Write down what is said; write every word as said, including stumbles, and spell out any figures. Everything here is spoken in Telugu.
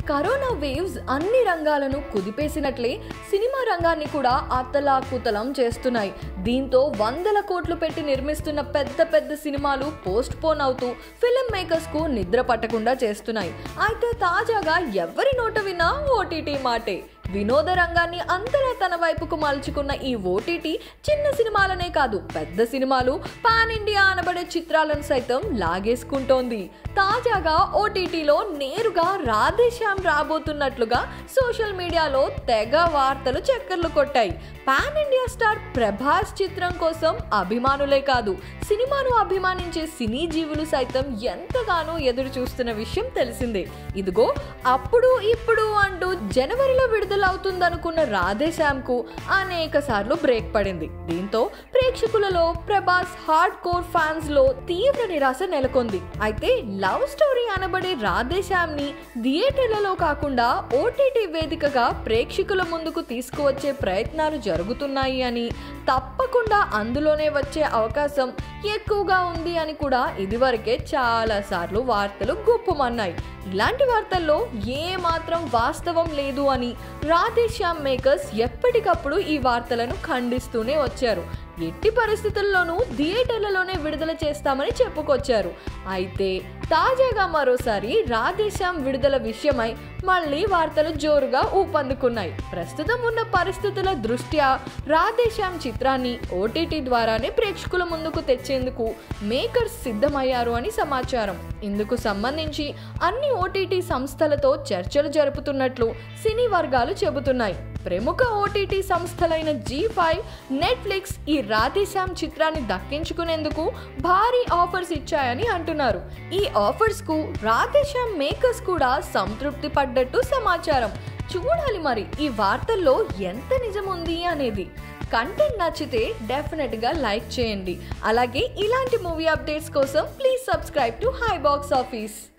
కరోనా వేవ్స్ అన్ని రంగాలను కుదిపేసినట్లే సినిమా రంగాన్ని కూడా అతలాకుతలం చేస్తున్నాయి. దీంతో వందల కోట్లు పెట్టి నిర్మిస్తున్న పెద్ద పెద్ద సినిమాలు పోస్ట్ పోన్ అవుతూ ఫిల్మ్ మేకర్స్ కు నిద్ర పట్టకుండా చేస్తున్నాయి. అయితే తాజాగా ఎవరి నోట విన్నా ఓటీటీ మాటే. వినోద రంగాన్ని అంతలా తన వైపుకు మలుచుకున్న ఈ ఓటీటీ చిన్న సినిమాలనే కాదు, పెద్ద సినిమాలు, పాన్ ఇండియా అనబడే చిత్రాలను సైతం లాగేసుకుంటోంది. తాజాగా ఓటీటీలో నేరుగా రాధేశ్యామ్ రాబోతున్నట్లుగా సోషల్ మీడియాలో తెగ వార్తలు చక్కర్లు కొట్టాయి. పాన్ ఇండియా స్టార్ ప్రభాస్ చిత్రం కోసం అభిమానులే కాదు, సినిమాను అభిమానించే సినీ జీవులు సైతం ఎంతగానో ఎదురు చూస్తున్న విషయం తెలిసిందే. ఇదిగో అప్పుడు ఇప్పుడు అంటూ జనవరిలో విడుదల అవుతుందనుకున్న రాధేశ్యామ్ కు అనేక సార్లు బ్రేక్ పడింది. దీంతో ప్రేక్షకులలో ప్రభాస్ హార్డ్ కోర్ ఫ్యాన్స్ లో తీవ్ర నిరాశ నెలకొంది. అయితే లవ్ స్టోరీ అనబడే రాధేశ్యామ్ ని థియేటర్లలో కాకుండా ఓటీటీ వేదికగా ప్రేక్షకుల ముందుకు తీసుకువచ్చే ప్రయత్నాలు జరుగుతున్నాయి అని, తప్పకుండా అందులోనే వచ్చే అవకాశం ఎక్కువగా ఉంది అని కూడా ఇదివరకే చాలా సార్లు వార్తలు గుప్పుమన్నాయి. ఇలాంటి వార్తల్లో ఏ మాత్రం వాస్తవం లేదు అని రాధేశ్యామ్ మేకర్స్ ఎప్పటికప్పుడు ఈ వార్తలను ఖండిస్తూనే వచ్చారు. ఎట్టి పరిస్థితుల్లోనూ థియేటర్లలోనే విడుదల చేస్తామని చెప్పుకొచ్చారు. అయితే తాజాగా మరోసారి రాధేశ్యామ్ విడుదల విషయమై మళ్ళీ వార్తలు జోరుగా ఊపందుకున్నాయి. ప్రస్తుతం ఉన్న పరిస్థితుల దృష్ట్యా రాధేశ్యామ్ చిత్రాన్ని ఓటీటీ ద్వారానే ప్రేక్షకుల ముందుకు తెచ్చేందుకు మేకర్స్ సిద్ధమయ్యారు అని సమాచారం. ఇందుకు సంబంధించి అన్ని ఓటీటీ సంస్థలతో చర్చలు జరుపుతున్నట్లు సినీ వర్గాలు చెబుతున్నాయి. ప్రముఖ ఓటీటీ సంస్థలైన జీ ఫైవ్, నెట్ఫ్లిక్స్ ఈ రాధేశ్యామ్ చిత్రాన్ని దక్కించుకునేందుకు భారీ ఆఫర్స్ ఇచ్చాయని అంటున్నారు. ఈ ఆఫర్స్ కు రాధేశ్యామ్ మేకర్స్ కూడా సంతృప్తి పడ్డట్టు సమాచారం. చూడాలి మరి ఈ వార్తల్లో ఎంత నిజం ఉంది అనేది. కంటెంట్ నచ్చితే డెఫినెట్ గా లైక్ చేయండి. అలాగే ఇలాంటి మూవీ అప్డేట్స్ కోసం please subscribe to hi box office.